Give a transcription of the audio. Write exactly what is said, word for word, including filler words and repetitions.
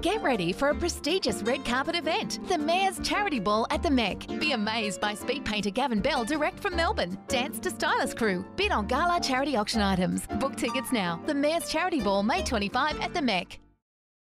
Get ready for a prestigious red carpet event, the Mayor's Charity Ball at the Mech. Be amazed by speed painter Gavin Bell direct from Melbourne. Dance to Stylist Crew. Bid on gala charity auction items. Book tickets now. The Mayor's Charity Ball, May twenty-fifth at the Mech.